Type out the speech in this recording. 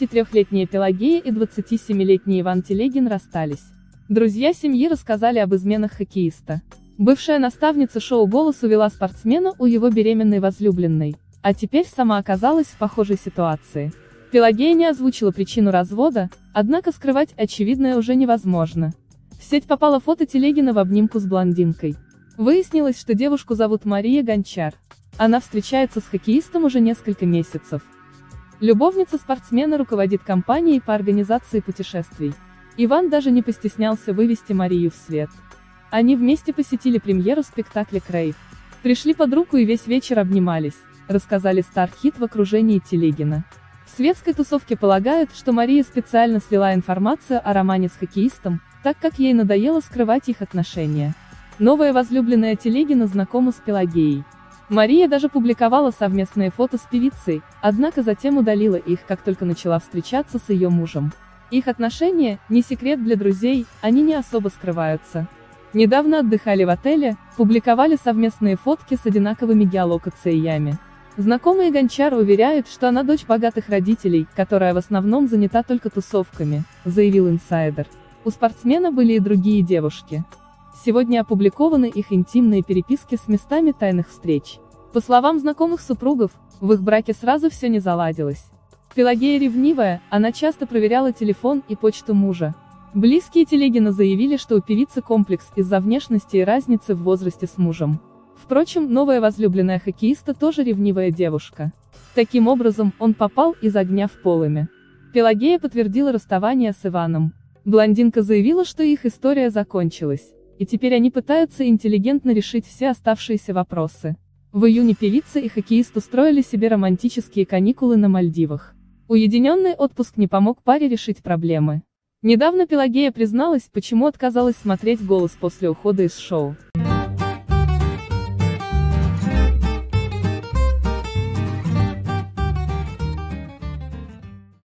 33-летняя Пелагея и 27-летний Иван Телегин расстались. Друзья семьи рассказали об изменах хоккеиста. Бывшая наставница шоу «Голос» увела спортсмена у его беременной возлюбленной, а теперь сама оказалась в похожей ситуации. Пелагея не озвучила причину развода, однако скрывать очевидное уже невозможно. В сеть попало фото Телегина в обнимку с блондинкой. Выяснилось, что девушку зовут Мария Гончар. Она встречается с хоккеистом уже несколько месяцев. Любовница спортсмена руководит компанией по организации путешествий. Иван даже не постеснялся вывести Марию в свет. Они вместе посетили премьеру спектакля «Крейв». Пришли под руку и весь вечер обнимались, рассказали Стархит в окружении Телегина. В светской тусовке полагают, что Мария специально слила информацию о романе с хоккеистом, так как ей надоело скрывать их отношения. Новая возлюбленная Телегина знакома с Пелагеей. Мария даже публиковала совместные фото с певицей, однако затем удалила их, как только начала встречаться с ее мужем. Их отношения – не секрет для друзей, они не особо скрываются. Недавно отдыхали в отеле, публиковали совместные фотки с одинаковыми геолокациями. Знакомые Гончар уверяют, что она дочь богатых родителей, которая в основном занята только тусовками, заявил инсайдер. У спортсмена были и другие девушки. Сегодня опубликованы их интимные переписки с местами тайных встреч. По словам знакомых супругов, в их браке сразу все не заладилось. Пелагея ревнивая, она часто проверяла телефон и почту мужа. Близкие Телегина заявили, что у певицы комплекс из-за внешности и разницы в возрасте с мужем. Впрочем, новая возлюбленная хоккеиста тоже ревнивая девушка. Таким образом, он попал из огня в полымя. Пелагея подтвердила расставание с Иваном. Блондинка заявила, что их история закончилась, и теперь они пытаются интеллигентно решить все оставшиеся вопросы. В июне певица и хоккеист устроили себе романтические каникулы на Мальдивах. Уединенный отпуск не помог паре решить проблемы. Недавно Пелагея призналась, почему отказалась смотреть «Голос» после ухода из шоу.